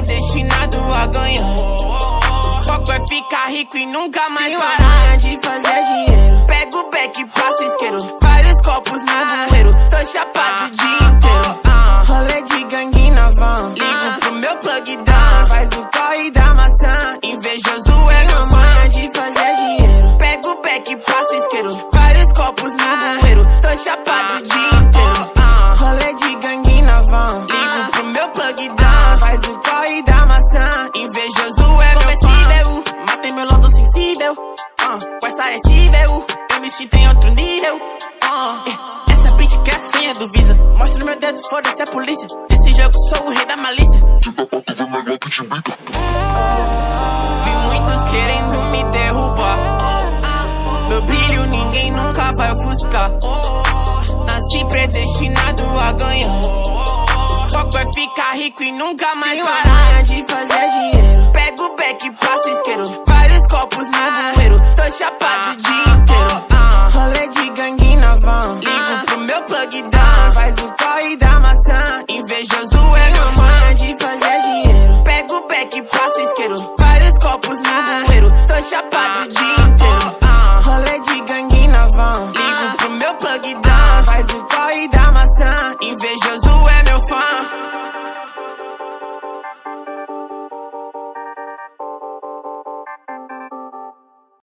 predestinado a ganhar. O foco é ficar rico e nunca mais parar de fazer dinheiro. Pego o beck, passo isqueiro, vários copos no bueiro. Tô chapado o dia inteiro. Rolê de gangue na van, ligo pro meu plug down. Faz o corre da maçã, invejoso é meu manha de fazer dinheiro. Pego o beck, passo isqueiro, vários copos no bueiro. Tô chapado o dia inteiro. Rolê de gangue na van, ligo pro meu plug down. Faz o corre da maçã, invejoso é meu fã. Matei meu lado sensível, com essa recível, eu me sinto em outro nível. Essa beat que é a senha do Visa. Mostro meu dedo, foda-se a polícia. Nesse jogo sou o rei da malícia. Vi muitos querendo me derrubar. Meu brilho ninguém nunca vai ofuscar. Nasci predestinado a ganhar. O foco é ficar rico e nunca mais parar de fazer dinheiro. Pego o beck, passo isqueiro, vários copos no bueiro. Tô chapado o dia inteiro.